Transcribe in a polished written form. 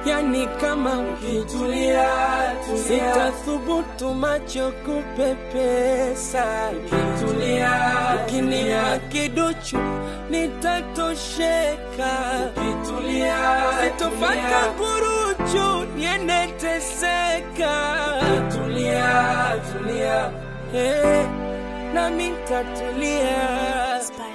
Yani kama ukitulia, sitathubutu macho kupepesa. Ukitulia, ukinipa kiduchu nitatosheka. Ukitulia, sitofaka kuruchu niende teseka. Ukitulia, tulia, na mimi nitatulia.